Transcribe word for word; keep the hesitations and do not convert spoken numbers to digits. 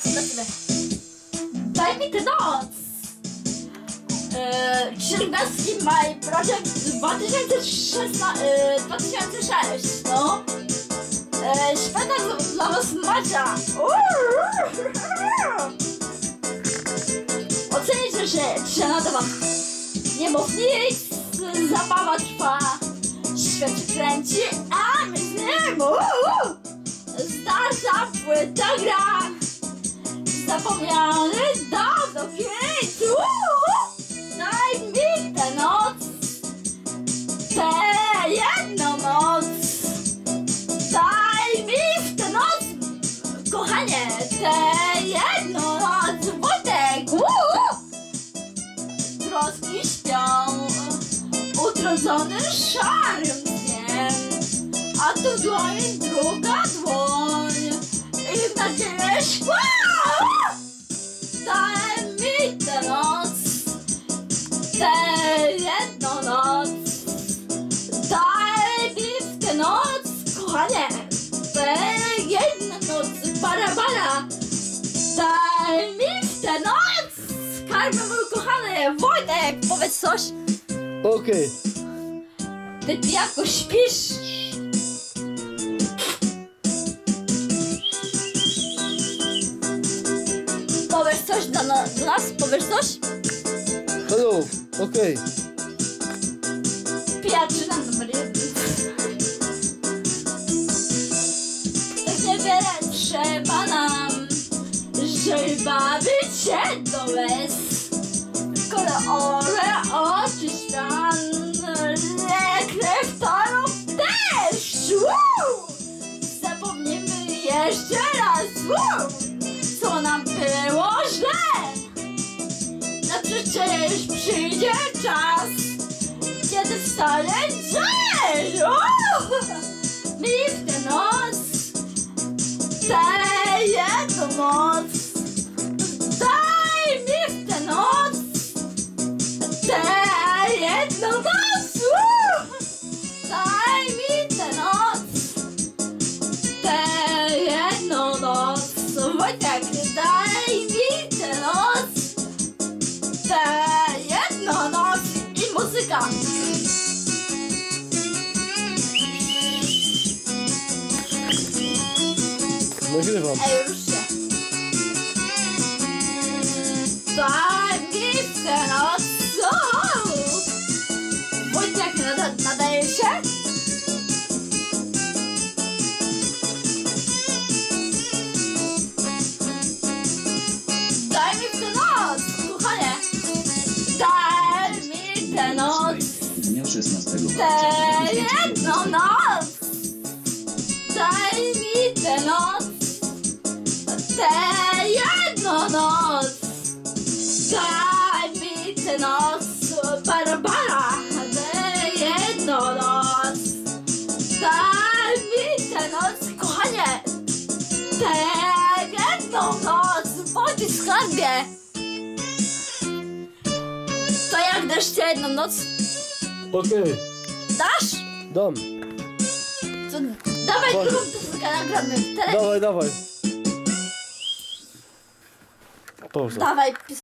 dla ciebie. Daj mi tę noc. Yy, czternastego maja, projekt dwa tysiące szesnasty, yy, dwa tysiące szósty, no. Yy, Śpiewa dla was Macia. Ocenicie, że trzeba wam. Nie mów nic, zabawa trwa. Świat się kręci, a my z nim. Starsza płyta gra. Zapomniany dawno hit. Daj mi tę noc, tę jedną noc. Daj mi w tę noc, kochanie, tę jedną noc. Wojtek, troski śpią, utrącony szarym dniem, a tu dłoń, druga dłoń i w nadzieję szkła. Daj mi tę noc, tę jedną noc. Daj mi w tę noc, kochanie, tę jedną noc. Bara, bara. Daj mi w tę noc. Karmy mój kochany Wojtek, powiedz coś. Okej. Ty, ty jakoś śpisz? Powiesz coś do, na, do nas? Powiesz coś? Hello, okej. Pijaczyna numer jeden. Tak niewiele trzeba nam, żeby bawić się do łez. Kolory oczy świąt, krew toru też. Zapomnimy jeszcze raz, co nam było źle. Na przecież przyjdzie czas, kiedy wcale dzień. Mi w tę noc, tę jedną noc. Daj mi w tę noc, tę jedną noc. Daj mi tę noc, tę jedną noc. Wojtek, daj mi tę noc, tę jedną noc. I muzyka. Nagrywam. Ej, już się. Daj mi tę noc. Wojtek, nada, nadaje się? Daj mi tę noc, kochanie. Daj mi tę noc, Dnia szesnastego tę jedną noc. Daj mi tę noc, tę jedną noc. Daj mi tę noc, bara, bara, tę jedną noc. Daj mi tę noc, kochanie, tę jedną noc. Wojtek, skarbie. To jak dasz tę jedną noc? Okej. Dasz? Dam. To dawaj Chodź. drugą piosenkę nagramy. Tele... Dawaj, dawaj. Pauza. Dawaj piosenkę.